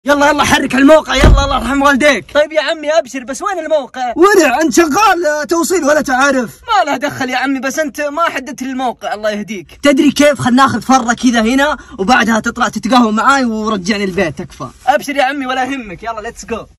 يلا يلا حرك على الموقع، يلا الله يرحم والديك. طيب يا عمي ابشر، بس وين الموقع؟ ورع انت شغال توصيل ولا تعرف؟ ما له دخل يا عمي، بس انت ما حددت الموقع. الله يهديك. تدري كيف؟ خل ناخذ فرة كذا هنا وبعدها تطلع تتقهوى معاي ورجعني البيت. تكفى. ابشر يا عمي ولا يهمك، يلا ليتس جو.